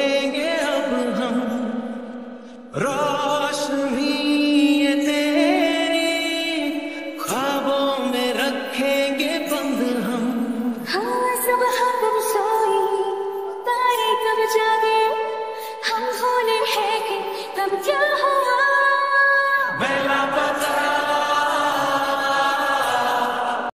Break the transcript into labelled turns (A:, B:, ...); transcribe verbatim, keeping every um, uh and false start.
A: लेंगे अब हम रोशनी ये तेरी, ख्वाबों में रखेंगे बंद हम।
B: हाँ सुबह कब सोई, तारे कब जागे, हम भूले हैं कि कब क्या हो